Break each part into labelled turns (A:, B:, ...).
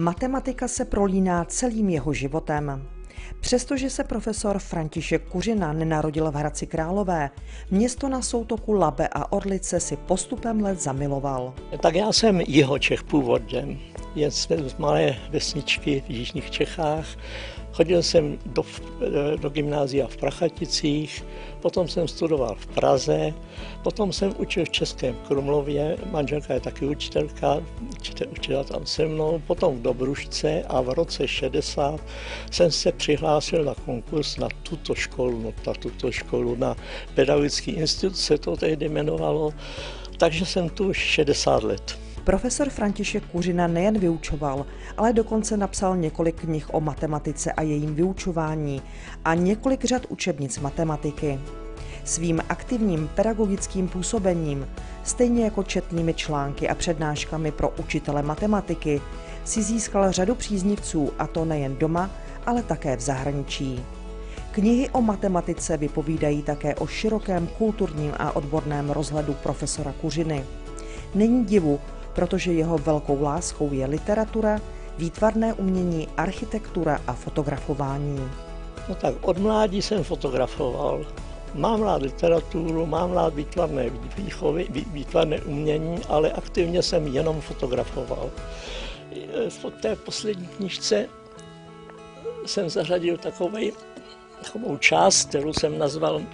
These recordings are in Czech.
A: Matematika se prolíná celým jeho životem. Přestože se profesor František Kuřina nenarodil v Hradci Králové, město na soutoku Labe a Orlice si postupem let zamiloval.
B: Tak já jsem Jihočech původem, jen z malé vesničky v jižních Čechách. Chodil jsem do gymnázia v Prachaticích, potom jsem studoval v Praze, potom jsem učil v Českém Krumlově, manželka je taky učitelka, učila tam se mnou, potom v Dobrušce a v roce 60 jsem se přihlásil na konkurs na tuto školu, na Pedagogický institut se to tehdy jmenovalo, takže jsem tu už 60 let.
A: Profesor František Kuřina nejen vyučoval, ale dokonce napsal několik knih o matematice a jejím vyučování a několik řad učebnic matematiky. Svým aktivním pedagogickým působením, stejně jako četnými články a přednáškami pro učitele matematiky, si získal řadu příznivců, a to nejen doma, ale také v zahraničí. Knihy o matematice vypovídají také o širokém kulturním a odborném rozhledu profesora Kuřiny. Není divu, protože jeho velkou láskou je literatura, výtvarné umění, architektura a fotografování.
B: No tak od mládí jsem fotografoval. Mám rád literaturu, mám rád výtvarné umění, ale aktivně jsem jenom fotografoval. V té poslední knížce jsem zařadil takovou část, kterou jsem nazval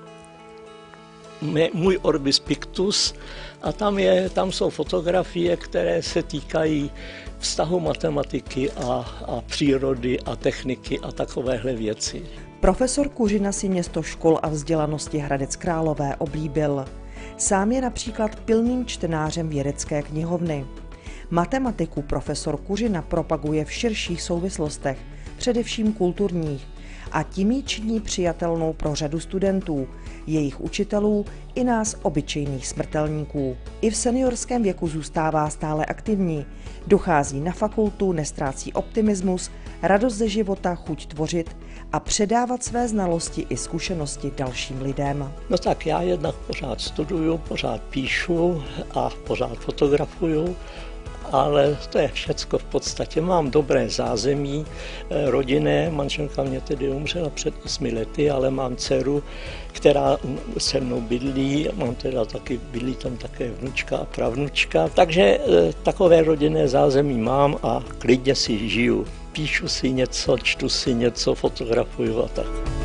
B: Můj Orbis Pictus, a tam jsou fotografie, které se týkají vztahu matematiky a přírody a techniky a takovéhle věci.
A: Profesor Kuřina si město škol a vzdělanosti Hradec Králové oblíbil. Sám je například pilným čtenářem vědecké knihovny. Matematiku profesor Kuřina propaguje v širších souvislostech, především kulturních, a tím ji činí přijatelnou pro řadu studentů, jejich učitelů i nás obyčejných smrtelníků. I v seniorském věku zůstává stále aktivní, dochází na fakultu, nestrácí optimismus, radost ze života, chuť tvořit a předávat své znalosti i zkušenosti dalším lidem.
B: No tak já jednak pořád studuju, pořád píšu a pořád fotografuju, ale to je všecko v podstatě. Mám dobré zázemí rodinné, manželka mě tedy umřela před 8 lety, ale mám dceru, která se mnou bydlí, bydlí tam také vnučka a pravnučka, takže takové rodinné zázemí mám a klidně si žiju. Píšu si něco, čtu si něco, fotografuju a tak.